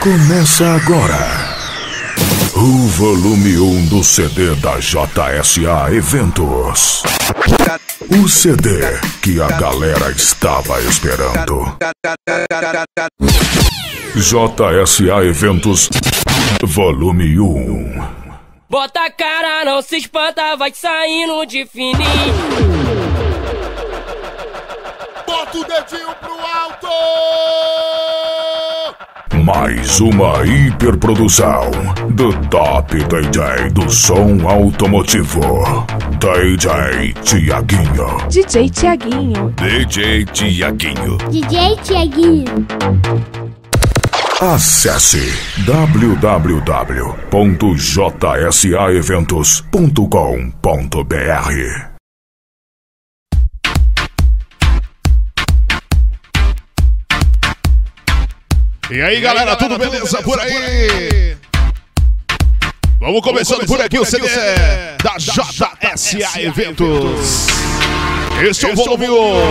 Começa agora o volume 1 do CD da JSA Eventos. O CD que a galera estava esperando. JSA Eventos, volume 1. Bota a cara, não se espanta, vai saindo de fininho. Bota o dedinho pro alto! Mais uma hiperprodução do top DJ do som automotivo, DJ Tiaguinho. DJ Tiaguinho. DJ Tiaguinho. DJ Tiaguinho. Acesse www.jsaeventos.com.br. E aí, galera, tudo beleza por aí? Vamos começando por aqui o CD da JSA Eventos. Este é o volume 1.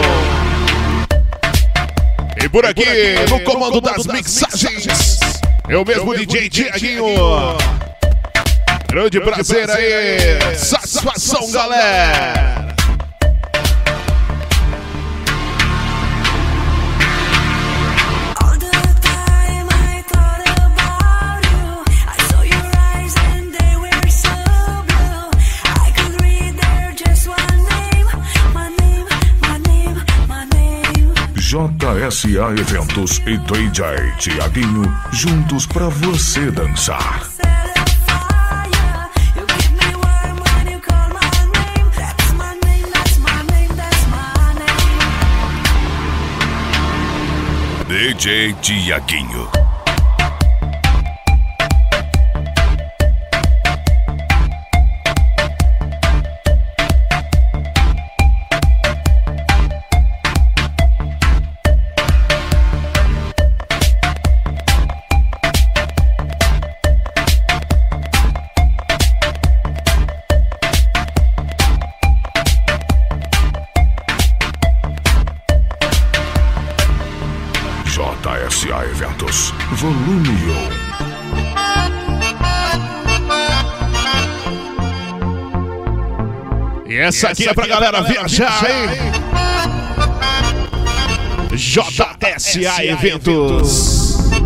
E por aqui, no comando das mixagens, eu mesmo, DJ Tiaguinho. Grande prazer aí, satisfação, galera. JSA Eventos e DJ Tiaguinho juntos pra você dançar. DJ Tiaguinho. JSA Eventos, volume 1. E essa aqui é pra galera viajar, hein? JSA Eventos.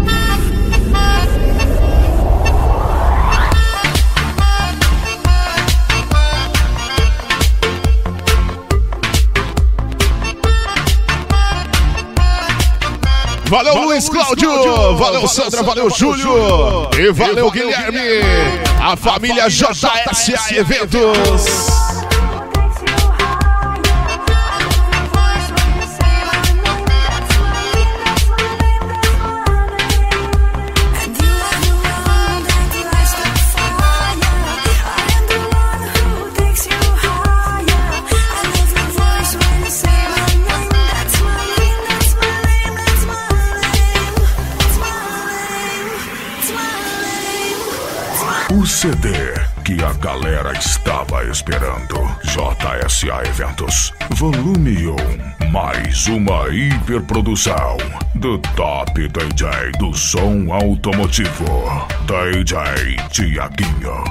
Valeu, Luiz Cláudio, valeu, Sandra, valeu, Júlio e valeu, Guilherme, a família JSA Eventos. 1. O CD que a galera estava esperando. JSA Eventos, volume 1. Mais uma hiperprodução do top DJ do som automotivo, DJ Tiaguinho.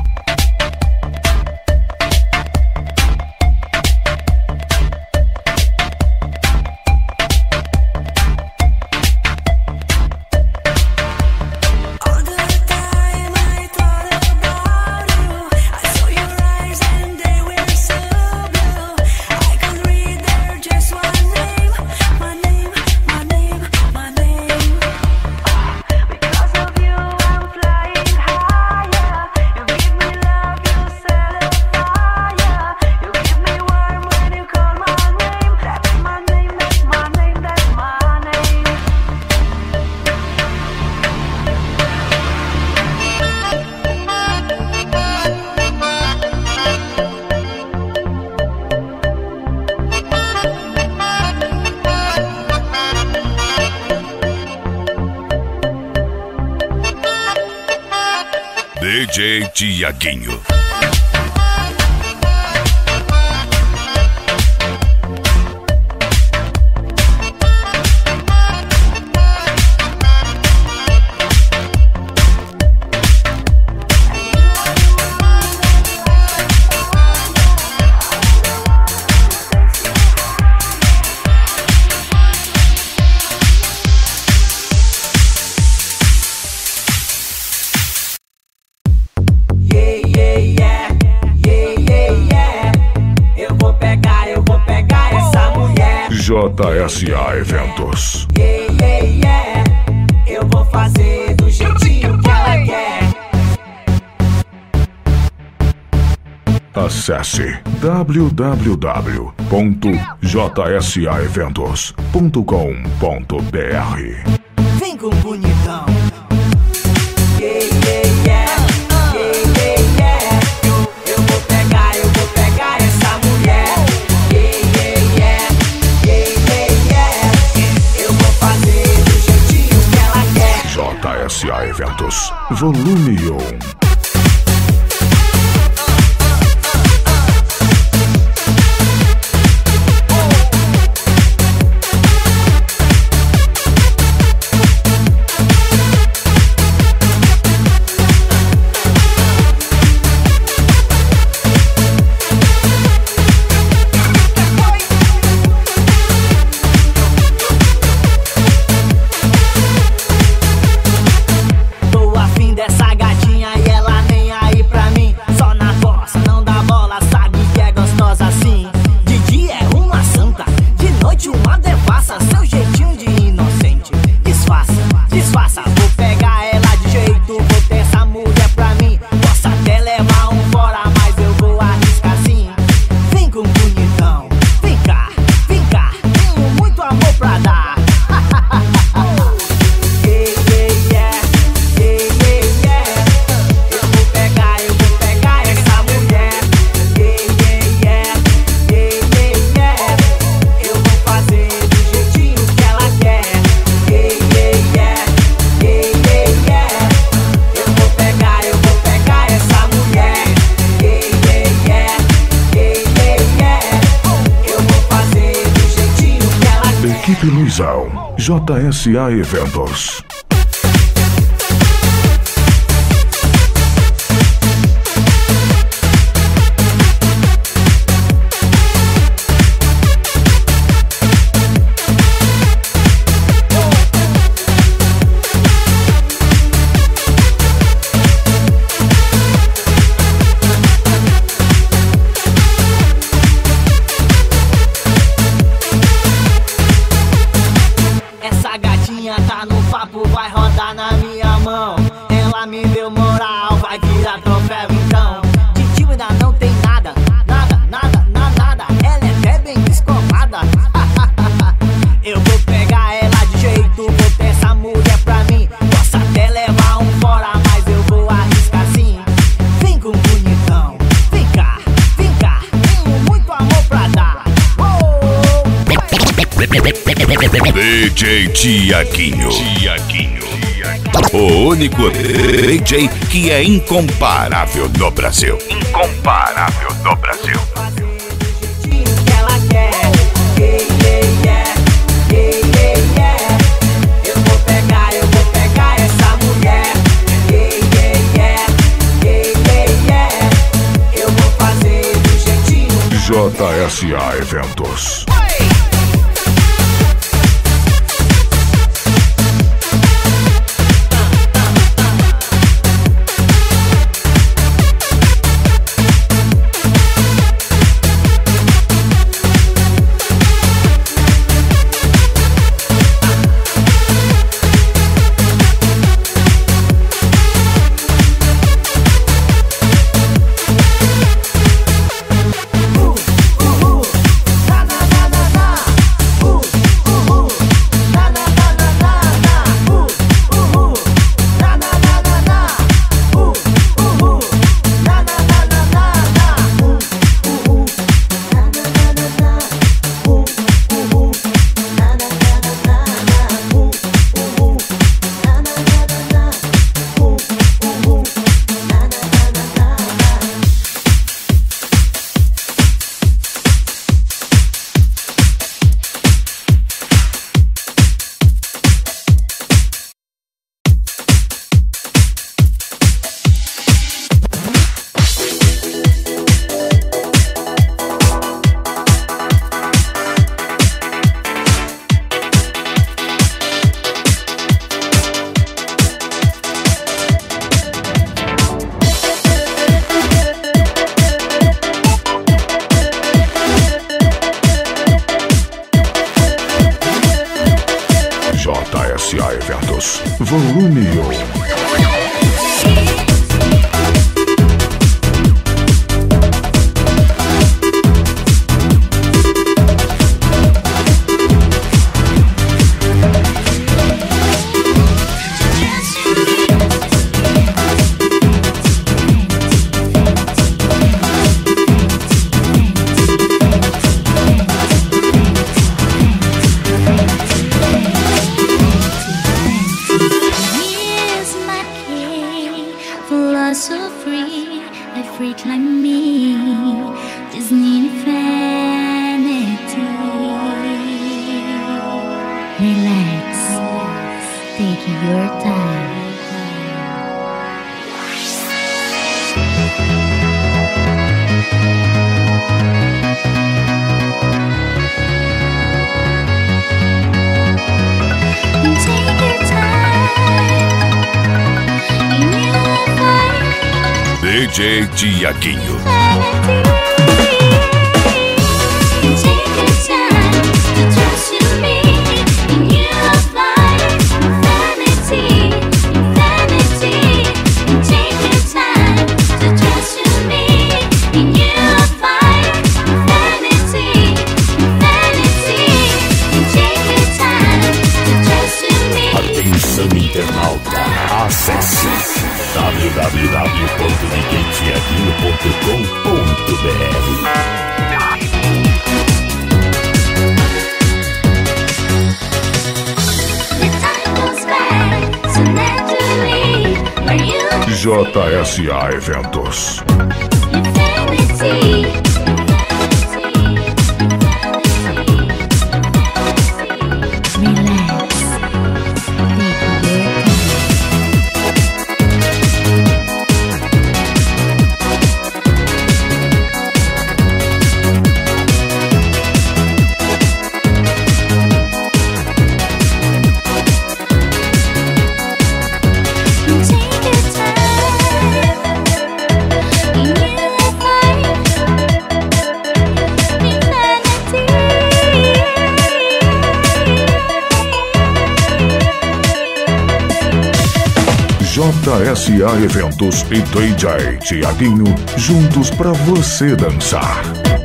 DJ Tiaguinho. JSA Eventos. Eu vou fazer do jeitinho que ela quer. Acesse www.jsaeventos.com.br. Vem com bonitão. Eu vou pegar essa mulher. Eu vou fazer do jeitinho que ela quer. JSA Eventos, volume 1. Equipe Luizão, JSA Eventos. Tá no papo, vai rodar na minha mão. Ela me deu moral, vai virar troféu então. De tímida não tem nada, nada. Ela é até bem escovada. Eu vou pegar ela de jeito, vou ter essa mulher pra mim. Posso até levar um fora, mas eu vou arriscar sim. Vem com bonitão, vem cá. Tenho muito amor pra dar. DJ Tiaguinho. O único DJ que é incomparável no Brasil. Eu vou pegar essa mulher. Eu vou fazer do jeitinho. JSA Eventos. Na na na na Volume 1. DJ Tiaguinho. Atenção internauta, acesse www.djtiaguinho.com.br. JSA Eventos. JSA Eventos e DJ Tiaguinho juntos pra você dançar.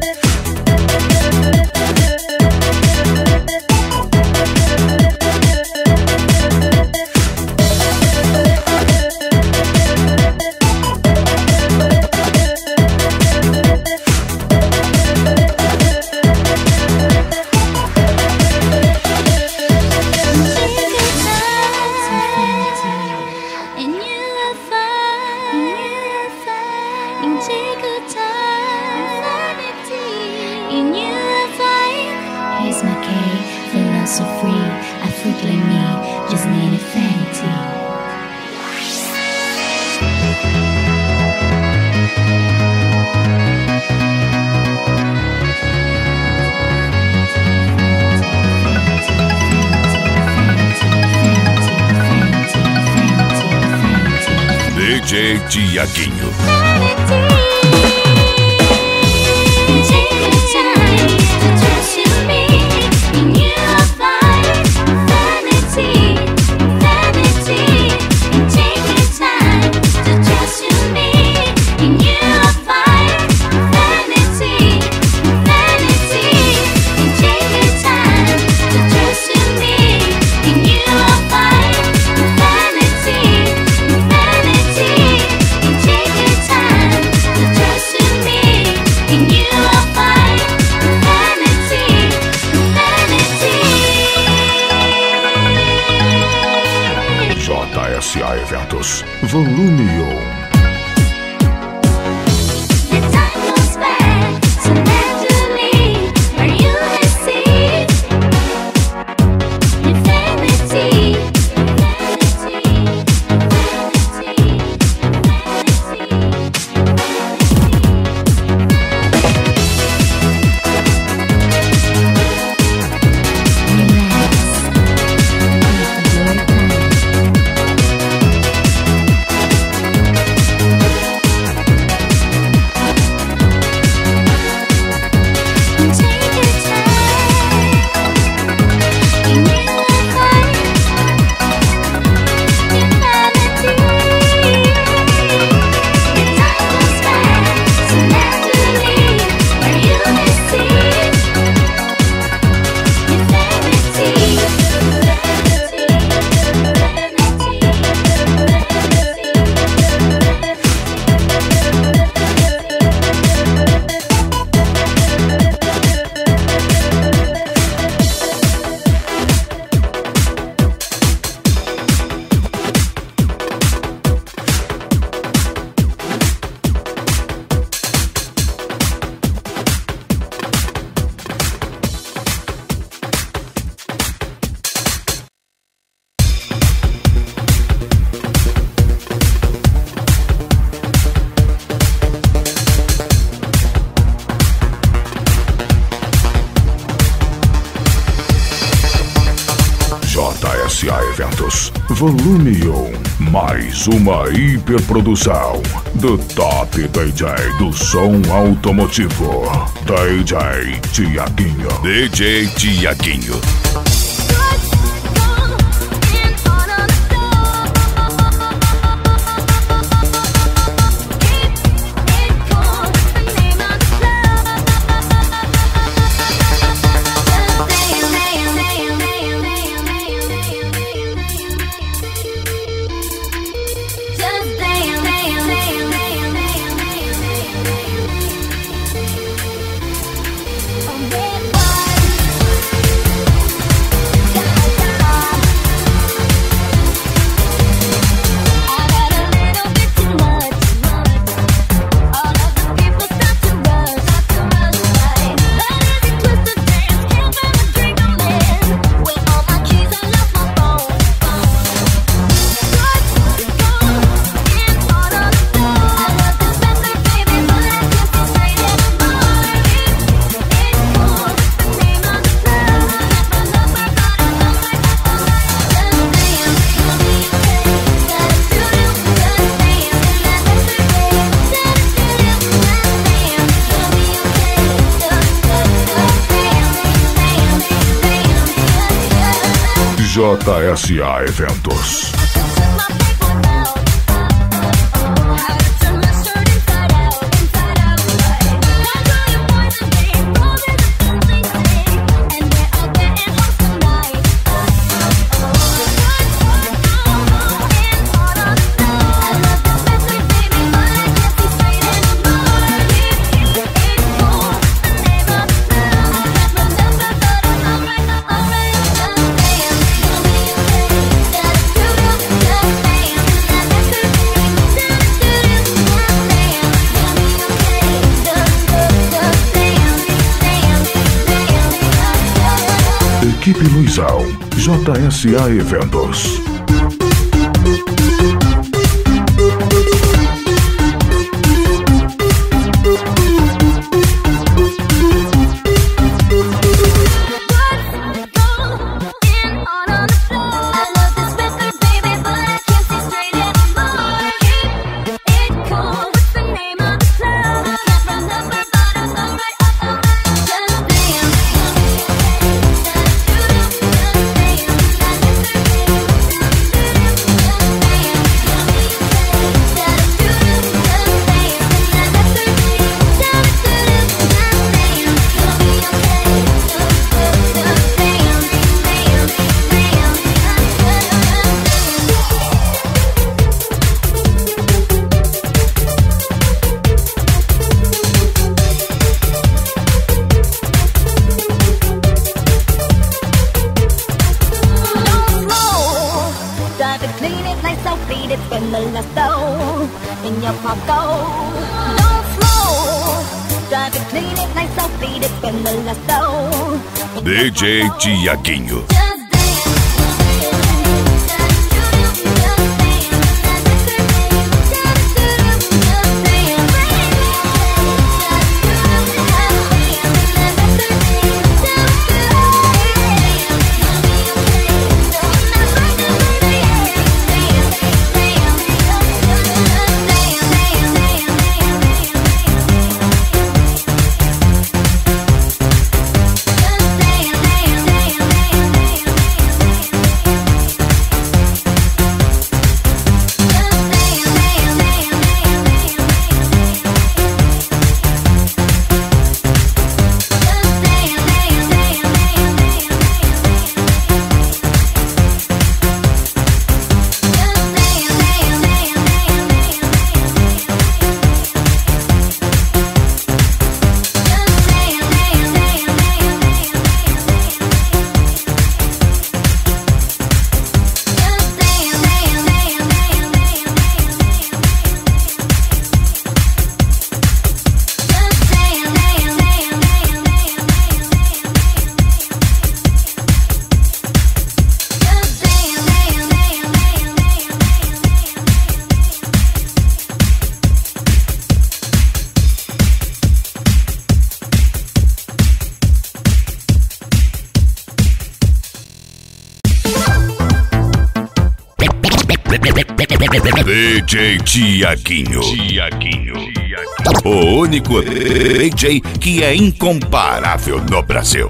DJ Tiaguinho. JSA Eventos, Volume 1. Eventos, volume 1. Mais uma hiperprodução do top DJ do som automotivo, DJ Tiaguinho. DJ Tiaguinho. JSA Eventos. Equipe Luizão, JSA Eventos. DJ Tiaguinho. DJ Tiaguinho. O único DJ que é incomparável no Brasil.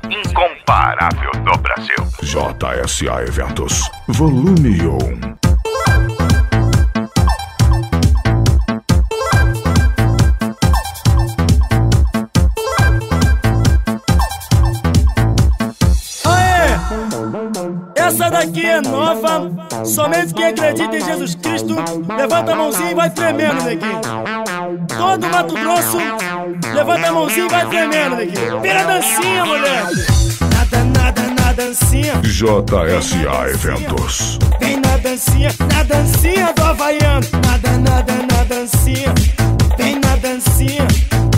JSA Eventos, volume 1. Essa daqui é nova, somente quem acredita em Jesus Cristo, levanta a mãozinha e vai tremendo, neguinho. Todo Mato Grosso, levanta a mãozinha e vai tremendo, neguinho. Vira a dancinha, moleque. Na dancinha. JSA Eventos. Vem na dancinha do havaiano. Na dancinha. Vem na dancinha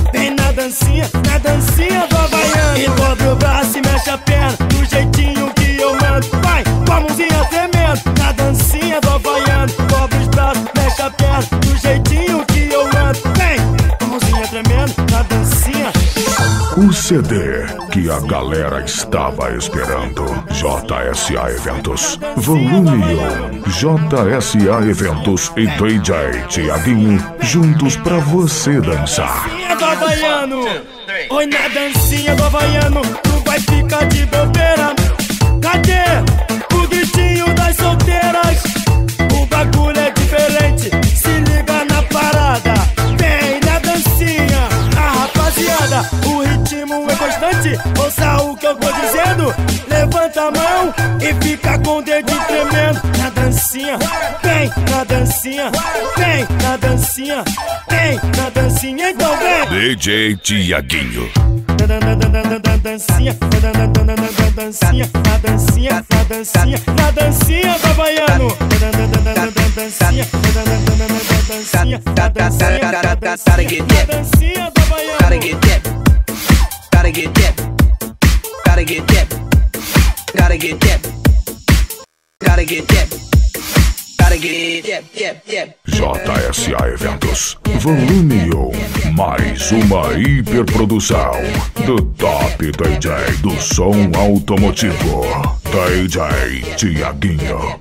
do havaiano. E dobra o braço e mexe a perna, do jeitinho que eu mando. Vai, com a mãozinha tremendo, na dancinha do havaiano. Dobra os braços, mexe a perna, do jeitinho que eu mando. Vem, com a mãozinha tremendo, na dancinha. O CD que a galera estava esperando. JSA Eventos, volume 1. JSA Eventos e DJ Tiaguinho juntos pra você dançar. Do havaiano. Oi, na dancinha do havaiano, tu vai ficar de bobeira. Cadê o gritinho das solteiras? O bagulho é diferente, se liga na parada. Vem na dancinha, a rapaziada. O ritmo é constante, ouça o que eu tô dizendo. Levanta a mão e fica com o dedinho tremendo. Na dancinha, vem na dancinha. Vem na dancinha, vem na dancinha, então vem. DJ Tiaguinho. Na dancinha do havaiano. JSA Eventos, volume 1. Mais uma hiperprodução do top DJ do som automotivo, DJ Tiaguinho.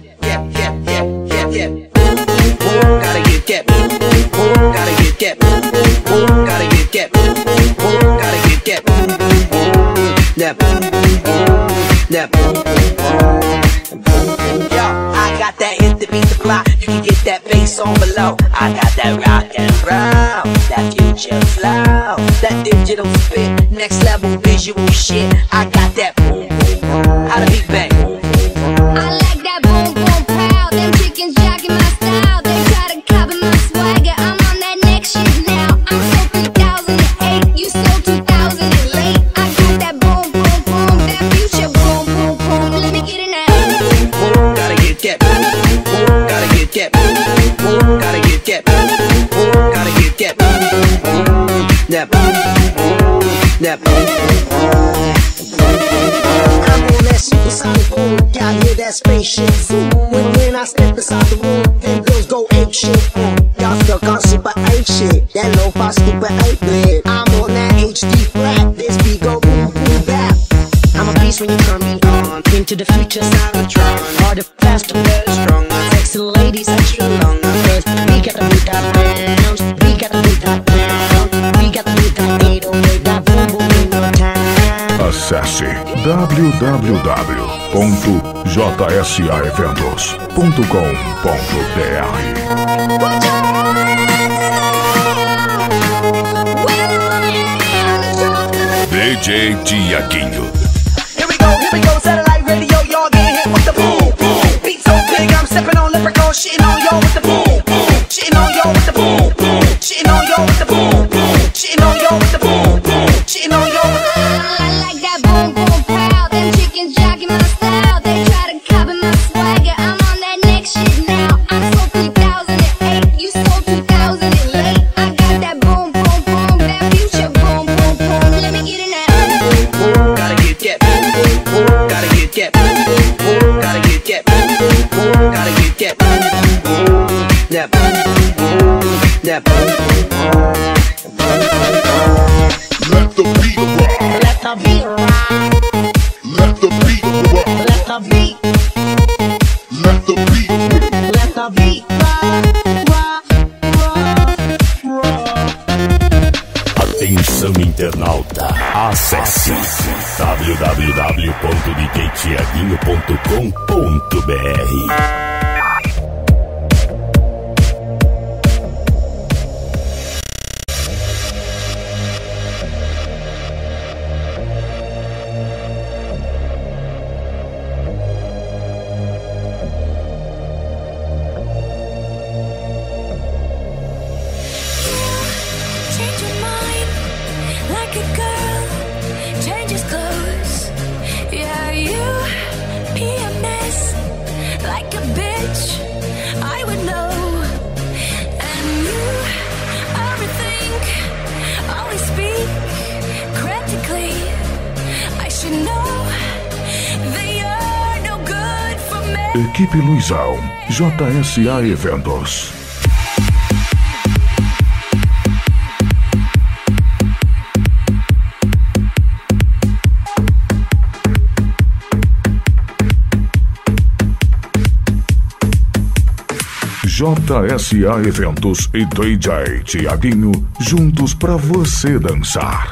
I got that hit to beat the block. You can get that bass on below. I got that rock and roll, that future flow, that digital spit, next level visual shit. I got that boom boom boom, how the beat bang. I like that boom boom pow. Them chickens jacking my style. They try to copy my swagger. I'm on that next shit now. I'm so 3008. You so 2008. I got that boom boom boom, that future boom boom boom. Let me get it now. Gotta get that, gotta get that, gotta get that, gotta get that, that I'm on that supersonic boom, gotta hear that spaceship zoom. When I step inside the room, them girls go ape shit. Y'all stuck on super 8 shit, that lo-fi stupid 8-bit. I'm on that HD flat, this beat go boom boom bap. I'm a beast when you turn me on, into the future Cybertron. Harder, faster, better, stronger, sexy ladies extra long. Cause we got the beat that bounce, we got the beat that down, we got the beat that 808, that boom boom in your town. Acesse www.jsaeventos.com.br. DJ Tiaguinho. Here we go, satellite radio, y'all get hit with the boom, boom. Beat so big, I'm stepping on leprechaun, shitting on y'all with the boom, boom. Shitting on y'all with the boom, boom. Shitting on y'all with the boom, boom. Shitting on y'all with the boom, boom. Shitting on y'all with the I like that boom boom pow. Them chickens jacking my style. They try to copy my swagger. I'm on that next shit now. I'm so 3008. You so 2008. I got that boom boom boom, that future boom boom boom. Let me get it now. gotta get that, gotta get that, gotta get that, gotta get that, that, Let the beat rock. let the beat rock, Let the beat rock. let the beat, Let the beat. let the novinha. Atenção internauta, acesse www.djtiaguinho.com.br. Equipe Luizão, JSA Eventos. JSA Eventos e DJ Tiaguinho juntos pra você dançar.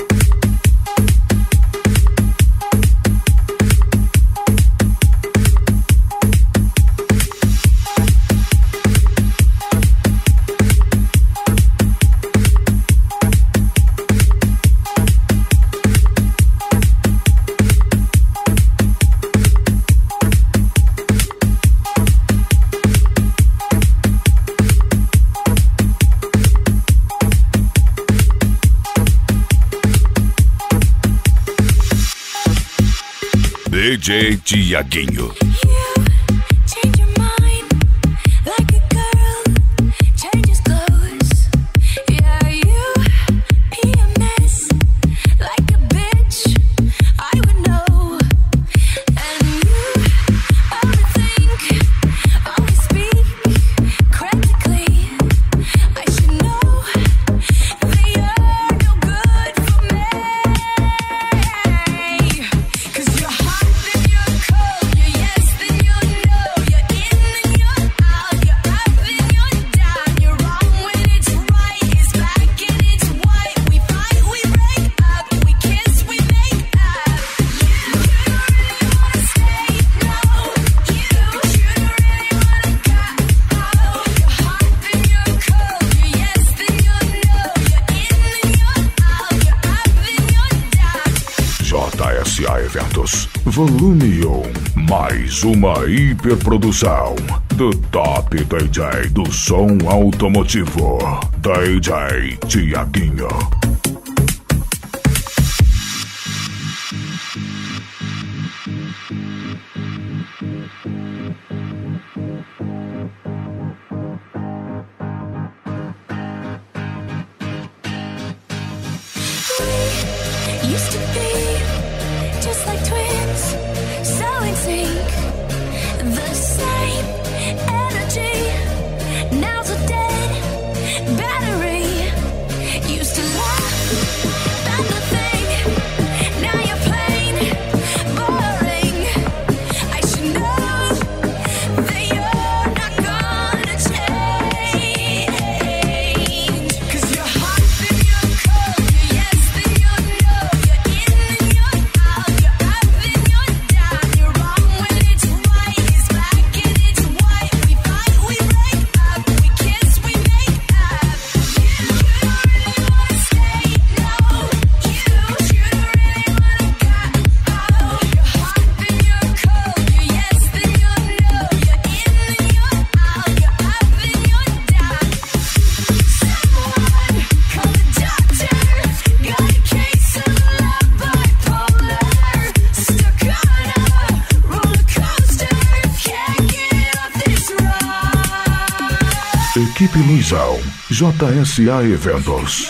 DJ Tiaguinho. JSA Eventos, volume 1, mais uma hiperprodução do top DJ do som automotivo, DJ Tiaguinho. Used to be just like twins, so in sync, the same energy. Now's a dead battery. Used to laugh at the thing, now you're plain boring. I should know that you're not gonna change, 'cause you're hot then you're cold, you're yes then you're no. Equipe Luizão, JSA Eventos.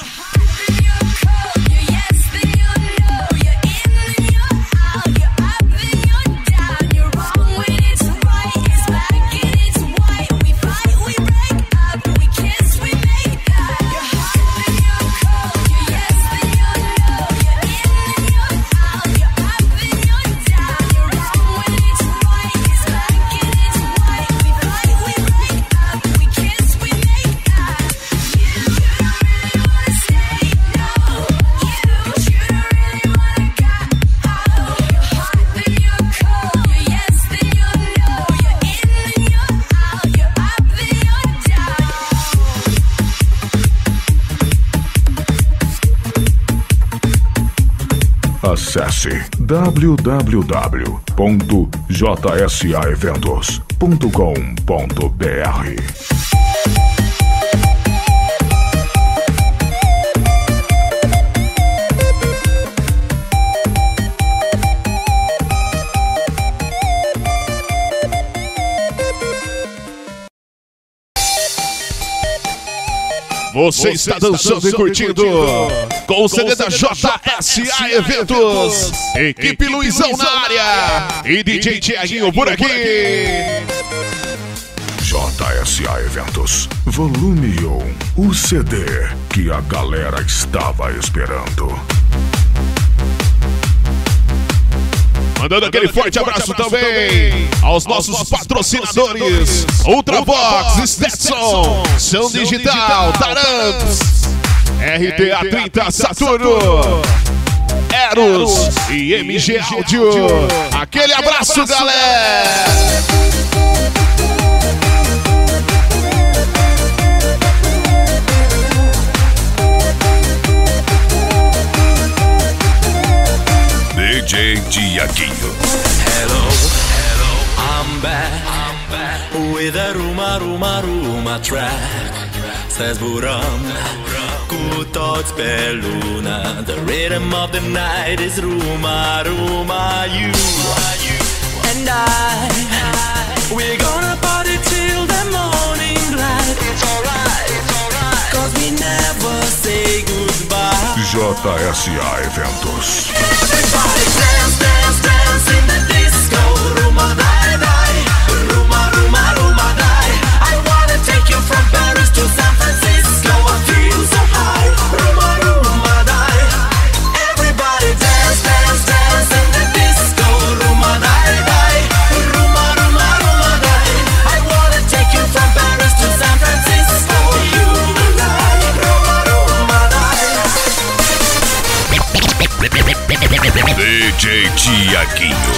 Acesse www.jsaeventos.com.br. Você está dançando e curtindo com o CD da JSA Eventos. Equipe Luizão na área e DJ Tiaguinho por aqui. JSA Eventos, volume 1, o CD que a galera estava esperando. Mandando aquele forte abraço também aos nossos patrocinadores: Ultravox, Stetson, Som Digital, Taramps, RTA 30 Saturno, Eros e MG Áudio. Aquele abraço, galera! DJ Tiaguinho. Hello, I'm back with a Ruma track. Says Buram, kutot peluna. The rhythm of the night is Ruma, you and I. We're gonna party till the morning light. It's alright, 'cause we never say goodbye. JSA Eventos. Everybody dance, dance, dance in the disco. Ruma, die, die. Ruma, die. I wanna take you from Paris to San Francisco. I feel so high. Ruma, die. Everybody dance, dance, dance in the disco. Ruma, die, die. Ruma, die. I wanna take you from Paris to San Francisco. You and I. Ruma, die. DJ Tiaguinho.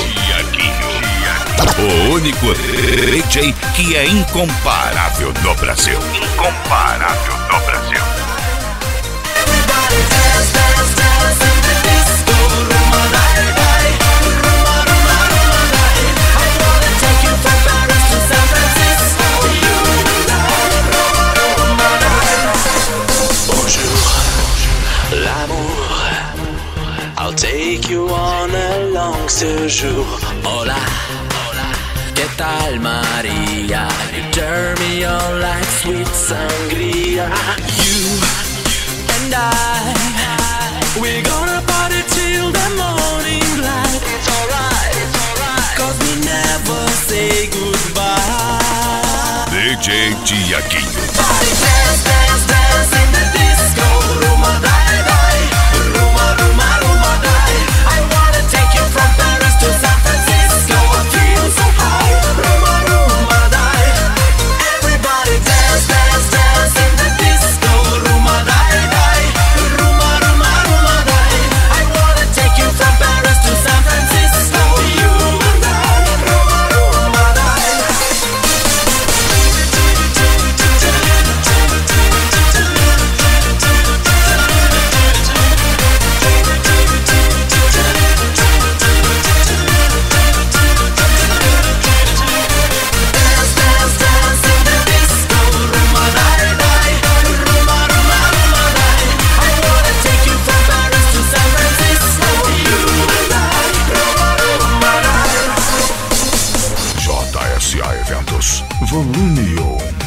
O único DJ que é incomparável no Brasil. Incomparável no Brasil. Everybody dance, dance, dance in the disco. Ruma, die, die. Ruma, die. I wanna take you from Paris to San Francisco. You and I. Ruma, die. Bonjour, l'amour. I'll take you on a long séjour. Hola, ¿qué tal, Maria? You turn me on like sweet sangria. You and I, we're gonna party till the morning light. It's alright, 'cause we never say goodbye. DJ Tiaguinho. Party dance, dance, dance in the disco. Ruma, die, die. Ruma, die. I wanna take you from Paris to San Francisco. I feel so high. Ruma, die. Everybody dance, dance, dance in the disco. Ruma, die, die. Ruma, die. I wanna take you from Paris to San Francisco. You and I. Ruma, die. Dance, dance, dance in the disco. Ruma, die, die. Ruma, die. I wanna take you from Paris to San Francisco. You and I. Ruma, die. JSA Eventos, volume 1.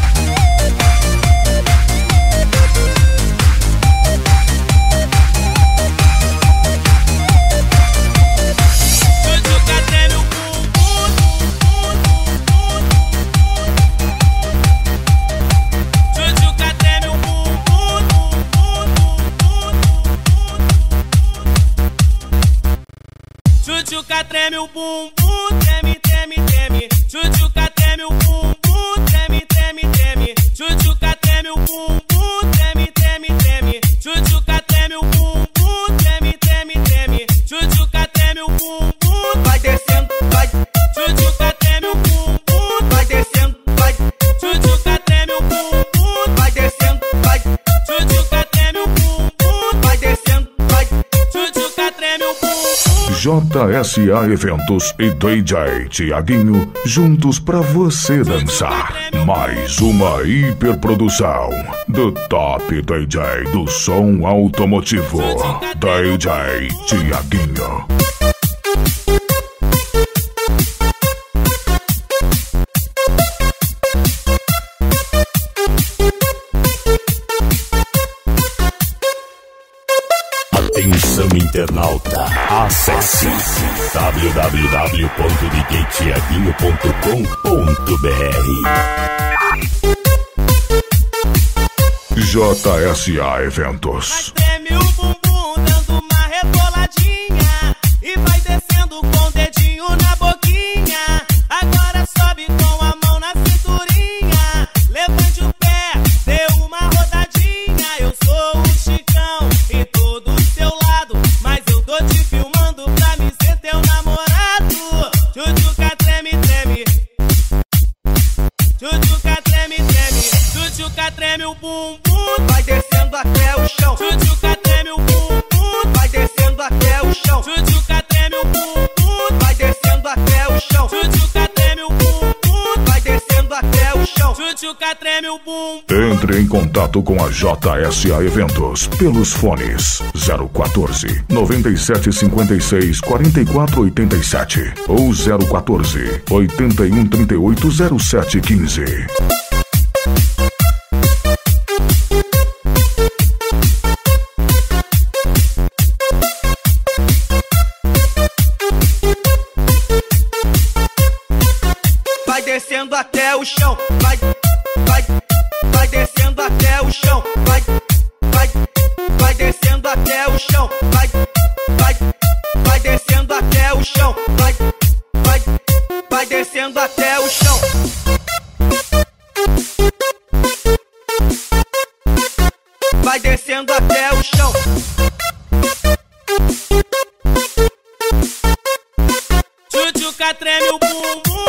Tchutchuca treme o bumbum, treme, treme, treme. Tchutchuca treme o bumbum, treme, treme, treme. Tchutchuca treme o bumbum, treme, treme, treme. Tchutchuca treme o bumbum, treme, treme, treme. Tchutchuca treme o bumbum, vai descendo, vai. Tchutchuca treme o bumbum, vai descendo, vai. Tchutchuca treme o bumbum, vai descendo, vai. Tchutchuca treme o bumbum, vai descendo, vai. Tchutchuca treme o bumbum. JSA Eventos e DJ Tiaguinho juntos pra você dançar. Mais uma hiperprodução do top DJ do som automotivo, DJ Tiaguinho. Atenção internauta, acesse www.djtiaguinho.com.br. JSA Eventos. Treme o bumbum dando uma reboladinha e vai descendo com o dedinho na boquinha. Agora sobe com a mão na cinturinha. Levante o pé, dê uma rodadinha. Eu sou o Chicão e tô do seu lado, mas eu tô te filmando pra me ser teu namorado. Tchutchuca treme, treme. Tchutchuca treme, treme. Tchutchuca treme o bumbum. Vai descendo até o chão. Tchutchuca treme o bumbum. Vai descendo até o chão. Tchutchuca treme o bumbum. Vai descendo até o chão. Tchutchuca treme o bumbum. Vai descendo até o chão. Tchutchuca treme o bumbum. Entre em contato com a JSA Eventos pelos fones 014 9756 4487 ou 014 8138 0715. Vai descendo até o chão, vai descendo até o chão, vai descendo até o chão, vai descendo até o chão, vai descendo até o chão. Vai descendo até o chão. Tchutchuca treme o bumbum.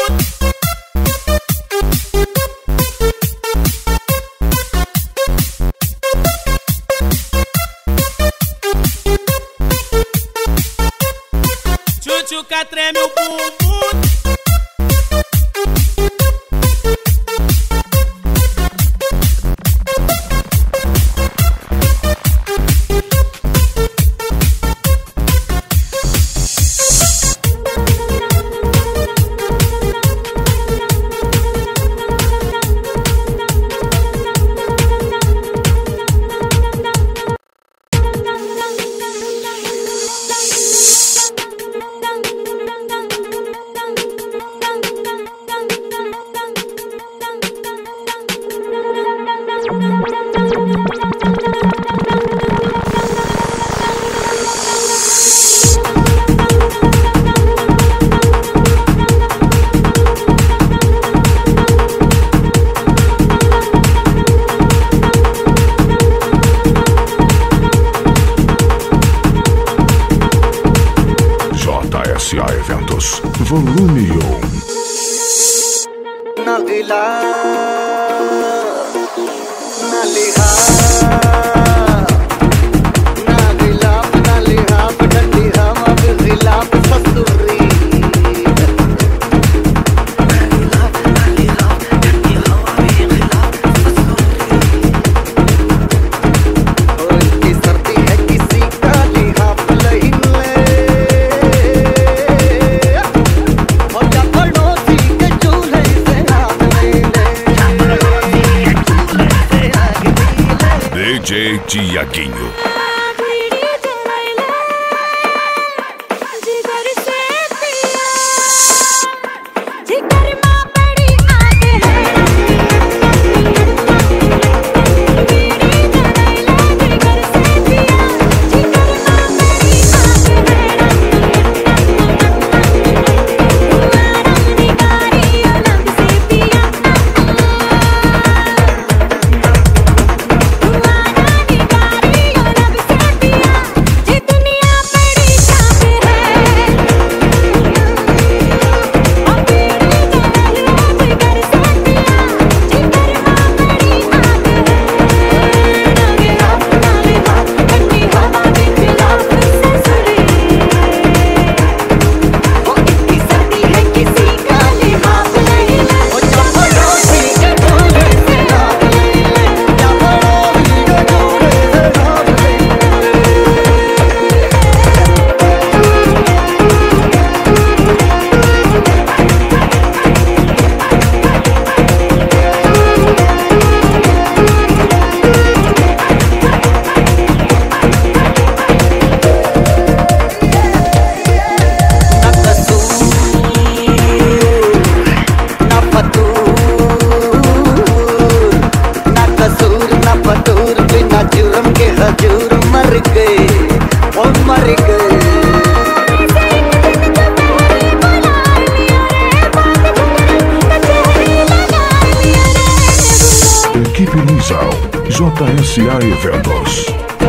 Tchutchuca treme o bumbum. JSA Eventos, volume 1. Nagila, naliha, nagila, naliha, naliha, nagila, fasuri. DJ Tiaguinho. Realização JSA Eventos.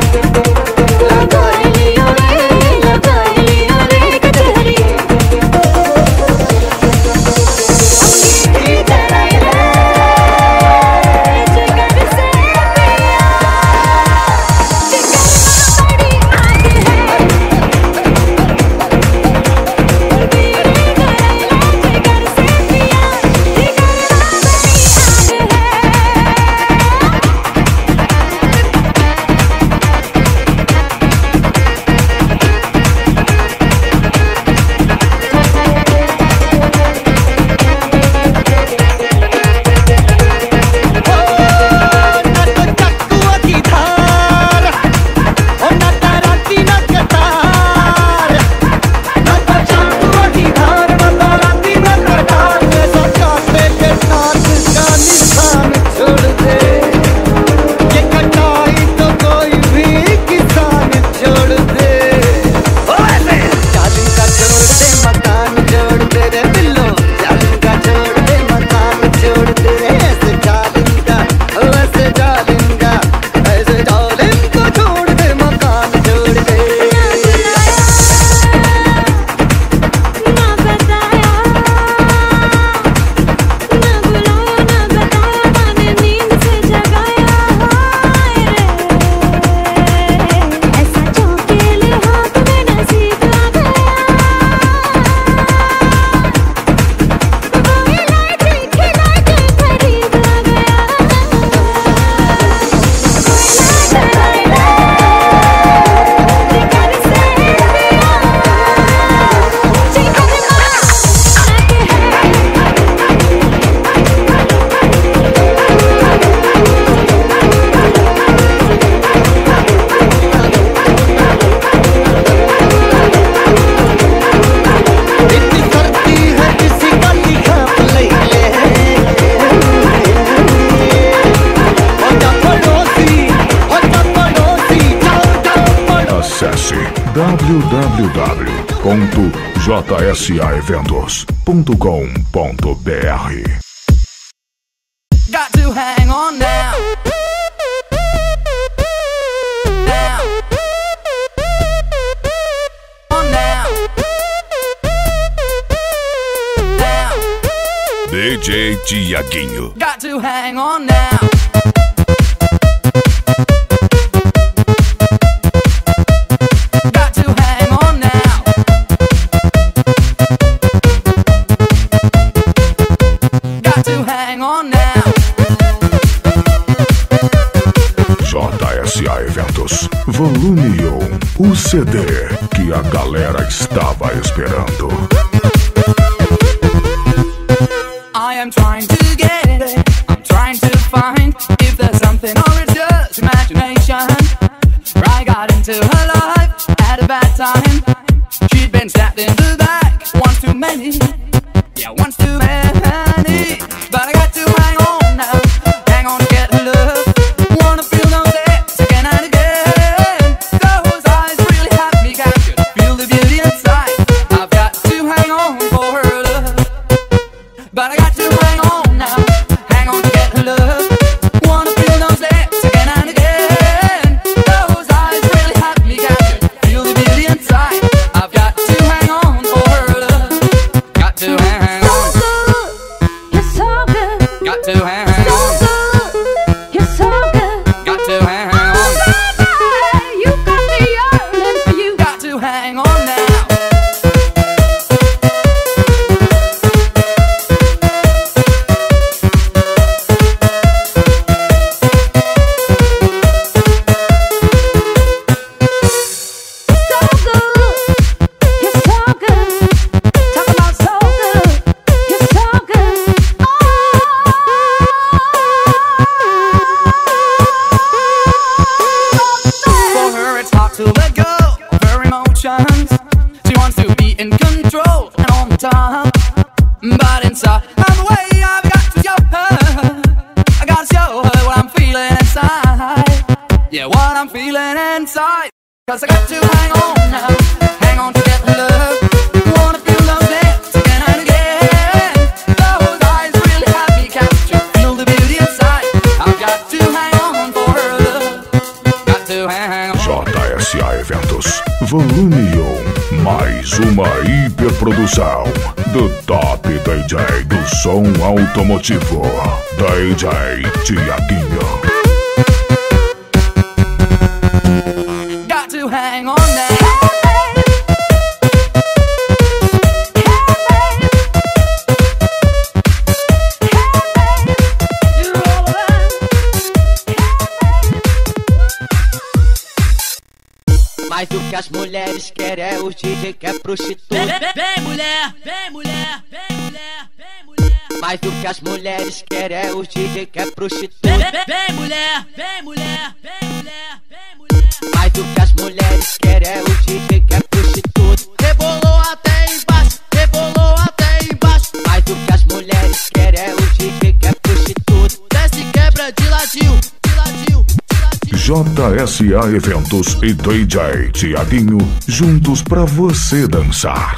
www.jsaeventos.com.br. Got to hang on now. Now. On now. Now. DJ Tiaguinho. Got to hang on now. Got to hang on now. Got to hang on now. JSA Eventos, volume 1, o CD que a galera estava esperando. I am trying to get it. I'm trying to find if there's something or it's just imagination. I got into her life at a bad time. She'd been stabbed in the back once too many. Yeah, once too many. But I got to hang on now. Hang on to get her love. Wanna feel those lips again and again. Those eyes really have me captured. Feel the beauty inside. I've got to hang on for her love. But I got to hang on now. Hang on to get her love. Wanna feel those lips again and again. Those eyes really have me captured. Feel the beauty inside. I've got to hang on for her love. Got to hang on. You're so good. Got to hang on. You're so good. Got to hang on. You got me yearning for you. Got to hang on now. For her it's hard to let go of her emotions. She wants to be in control and on the top. But inside, I'm the way I've got to show her. I gotta show her what I'm feeling inside. Yeah, what I'm feeling inside. Cause I got to hang on now. Hang on to get her love. Wanna feel those lips again and again. Those eyes really have me captured. Feel the beauty inside. I've got to hang SA Eventos, volume 1. Mais uma hiperprodução do top DJ do som automotivo, DJ Tiaguinho. Got to hang on now. Mas o que as mulheres querem é o DJ que é prostituta. Vem mulher, vem mulher, vem mulher, vem mulher. Mas o que as mulheres querem é o DJ que é prostituta. Vem mulher, vem mulher, vem mulher, vem mulher. Mas o que as mulheres querem é o DJ que é prostituta. Rebolou até embaixo, rebolou até embaixo. Mas o que as mulheres querem é o DJ que é prostituta. Desce quebra de ladinho, de ladinho. JSA Eventos e DJ Tiaguinho juntos pra você dançar.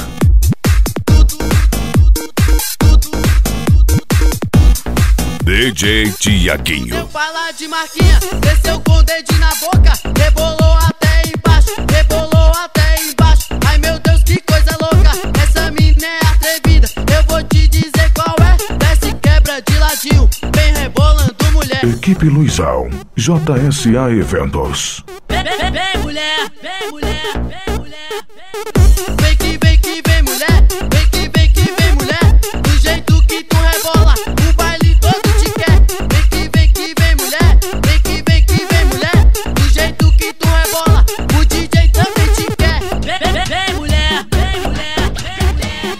DJ Tiaguinho. Deu fala de marquinha, desceu com o dedinho na boca. Rebolou até embaixo, rebolou até embaixo. Ai meu Deus, que coisa louca, essa mina é atrevida. Eu vou te dizer qual é, desce quebra de ladinho, vem rebolando mulher. Equipe Luizão, JSA Eventos. Vem mulher, vem mulher, vem mulher, vem que vem mulher, vem que vem mulher. Do jeito que tu rebola, o baile todo te quer. Vem que vem mulher, vem que vem mulher. Do jeito que tu rebola, o DJ também te quer. Vem mulher, vem mulher, vem mulher,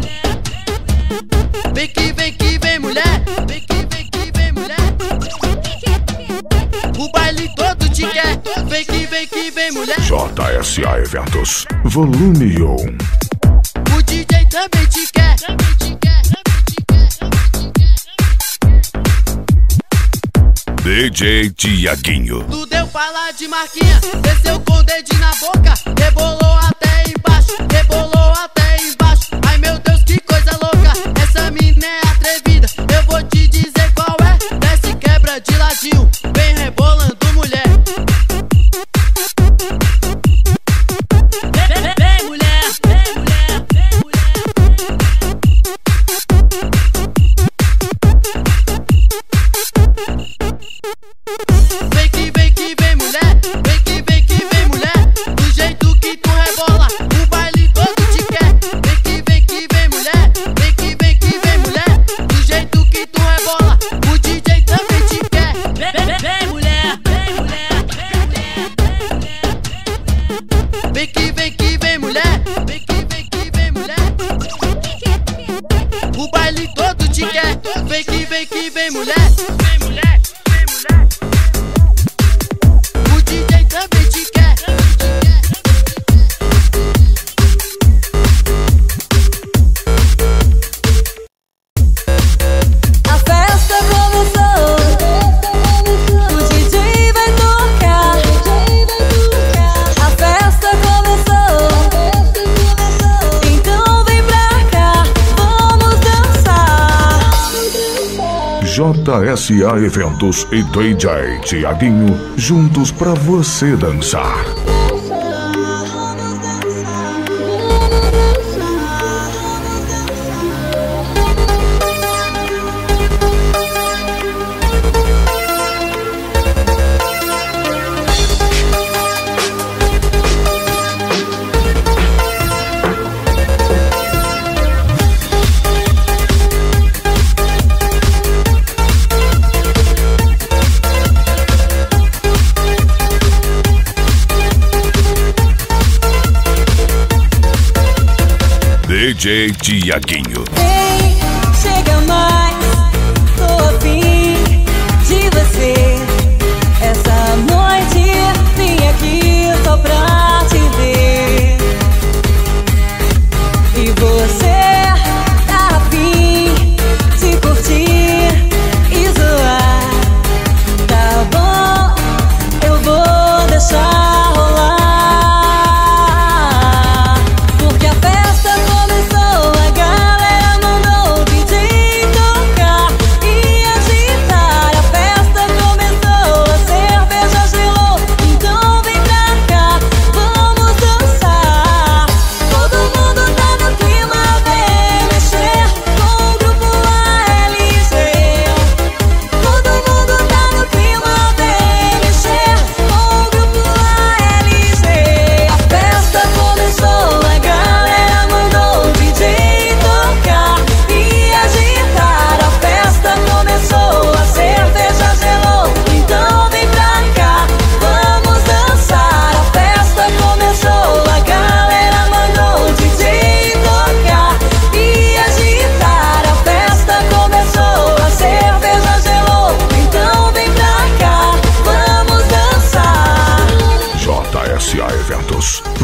vem que vem mulher, vem que vem mulher. O baile todo te quer. Vem que vem mulher. JSA Eventos, volume 1. O DJ também te quer. DJ Tiaguinho. Tu deu fala de marquinha, desceu com o dedinho na boca. Rebolou até embaixo, rebolou até embaixo. Ai meu Deus, que coisa louca, essa mina é atrevida. Eu vou te dizer qual é, desce quebra de ladinho, vem rebolando mulher. Vem mulher, vem mulher, vem mulher. Vem que vem mulher, vem que vem mulher. Do jeito que tu rebola, o baile todo te quer. Vem que vem mulher, vem que vem mulher. Do jeito que tu rebola, o DJ também te quer. Vem mulher, vem mulher, vem mulher, vem que vem mulher, vem que vem mulher. O baile todo te quer. Vem que vem mulher. O DJ também te quer. A festa começou, o DJ vai tocar. A festa começou, então vem pra cá, vamos dançar. JSA Eventos e DJ Tiaguinho juntos pra você dançar. DJ Tiaguinho. Vem, chega mais, tô a fim de você. Essa noite vim aqui só pra te ver. E você tá a fim de curtir e zoar. Tá bom, eu vou deixar rolar. Porque a festa começou, a galera não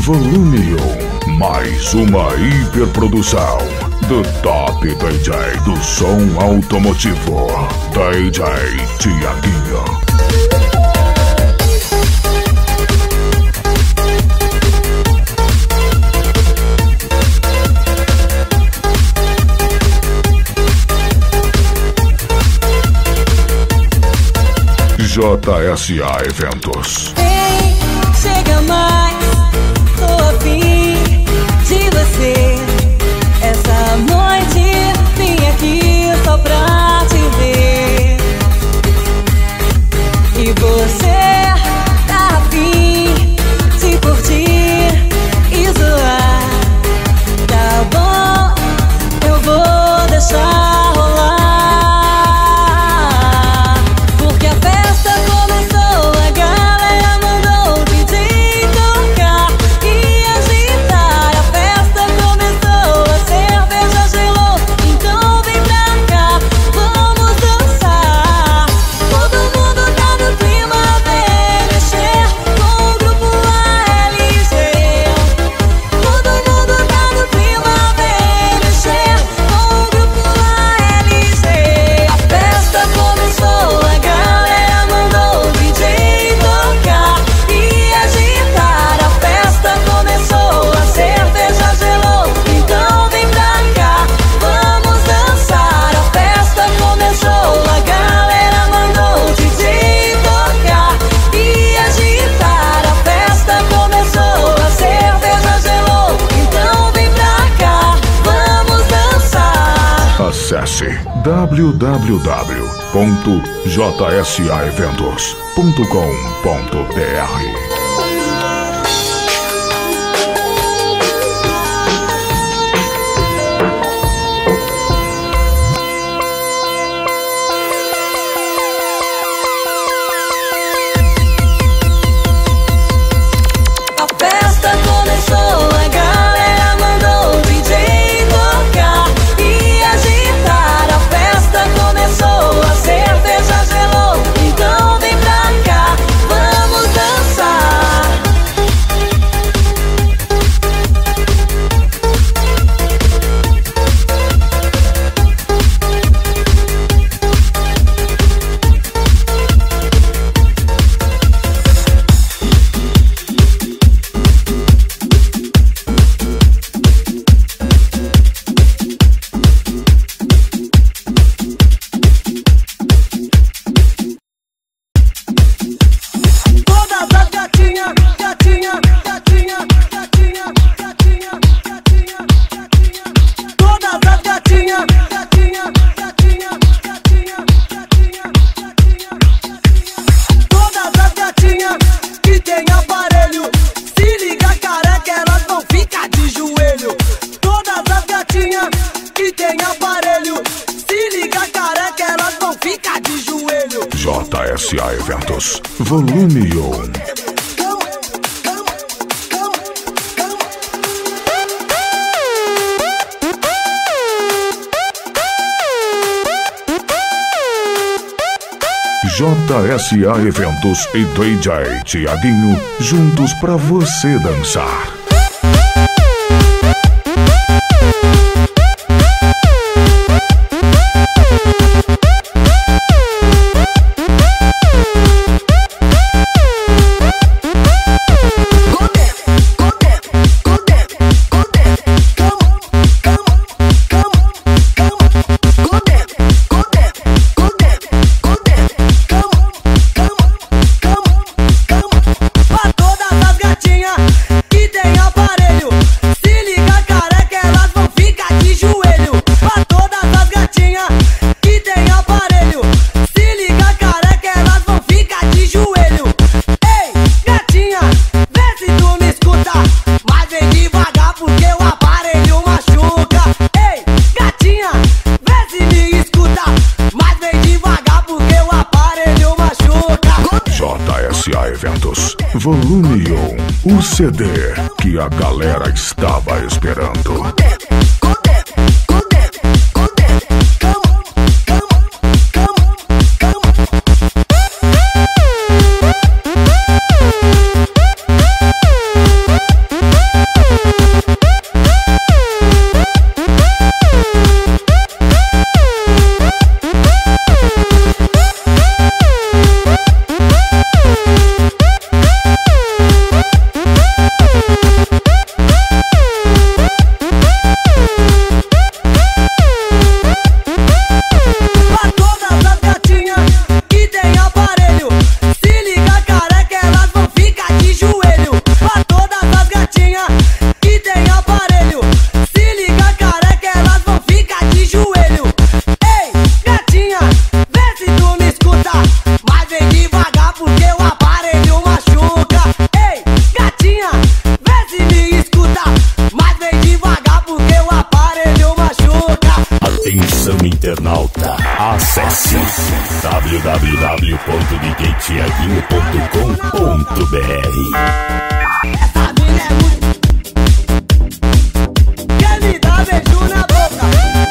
Volume 1. Mais uma hiperprodução do top DJ do som automotivo, DJ Tiaguinho. JSA Eventos. Vem, chega mais, tô afim de você. Essa noite vim aqui só pra te ver. E você tá afim de curtir e zoar. Tá bom, eu vou deixar rolar. Porque a festa começou, a galera mandou o DJ tocar e agitar. A festa começou, a cerveja gelou, então vem pra cá, vamos dançar. Todo mundo tá no clima, vem mexer com o grupo ALG. Todo mundo tá no clima, vem mexer com o grupo ALG. A festa começou, a galera mandou o DJ tocar e agitar. A festa começou, a cerveja gelou, então vem pra cá, vamos dançar. A festa começou, a galera mandou o DJ tocar e agitar. A festa começou, a cerveja gelou, então vem pra cá, vamos dançar. Acesse www.jsaeventos.com.br. A festa começou, a galera mandou o DJ tocar e agitar. A festa começou, a cerveja gelou, então vem pra cá, vamos dançar. Todas as gatinhas, gatinha, gatinha, gatinha, gatinha, gatinha, gatinha. Todas as gatinhas, gatinha, gatinha, gatinha, gatinha, gatinha. Todas as gatinhas que tem aparelho, se liga careca, elas vão ficar de joelho. Todas as gatinhas que tem aparelho, se liga careca, elas vão ficar de joelho. JSA Eventos, Volume 1. JSA Eventos e DJ Tiaguinho juntos pra você dançar. Pra todas as gatinhas que tem aparelho, se liga careca, elas vão ficar de joelho. Pra todas as gatinhas que tem aparelho, se liga careca, elas vão ficar de joelho. Ei, gatinha, vê se tu me escuta, mas vem devagar porque o aparelho machuca. Ei, gatinha, vê se me escuta, mas vem devagar porque o aparelho machuca. JSA Eventos, Volume 1. O CD que a galera estava esperando. Quer me dar beijo na boca?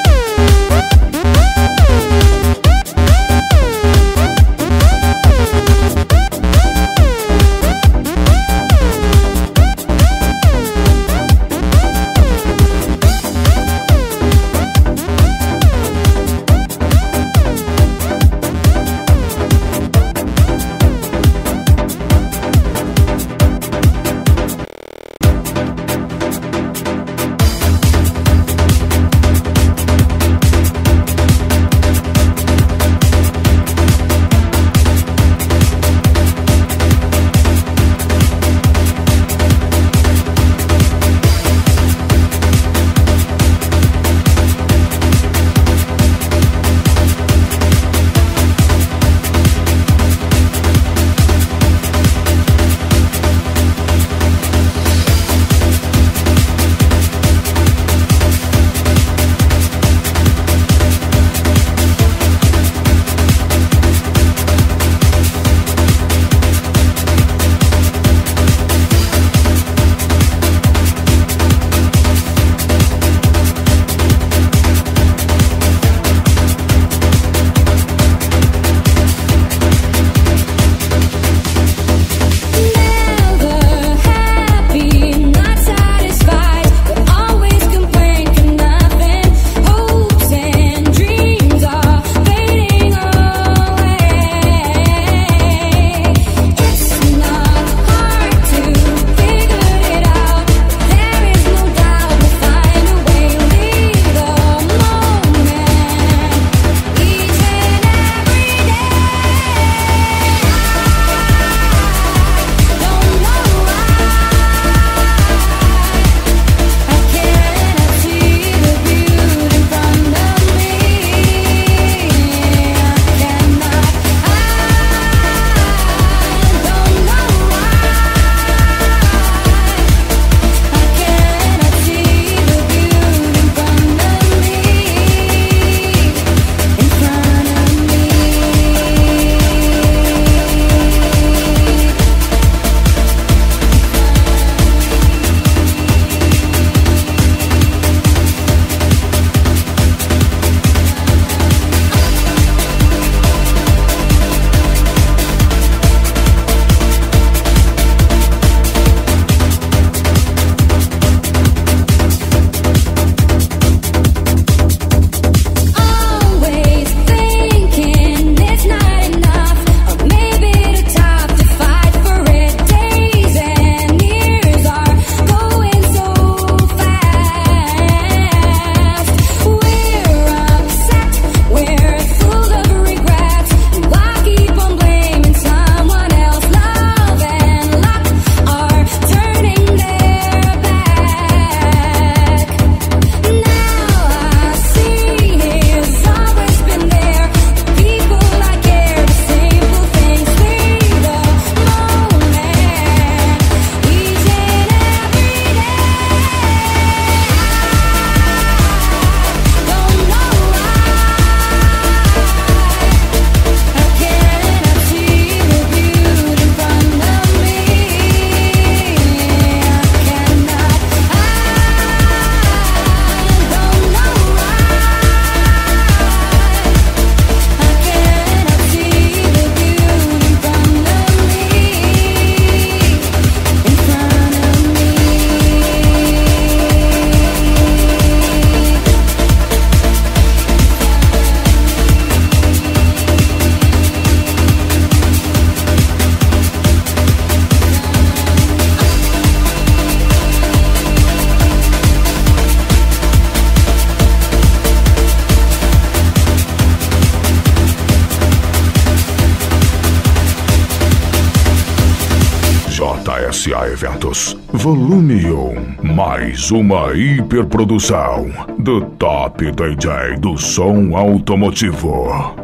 JSA Eventos, volume 1, mais uma hiperprodução do top DJ do som automotivo,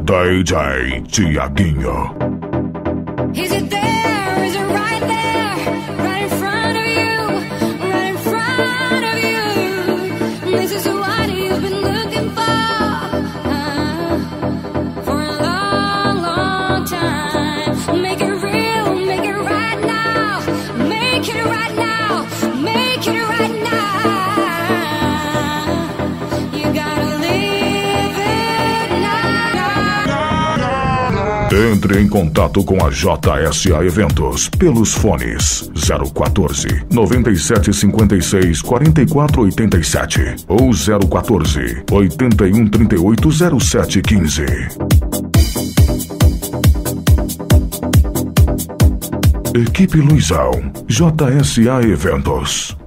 DJ Tiaguinho. Is it there? Is it right there? Right in front of you, right in front of you. This is what you've been looking for a long, long time. Make it Entre em contato com a JSA Eventos pelos fones 014 9756 4487 ou 014 8138 0715. Equipe Luizão, JSA Eventos.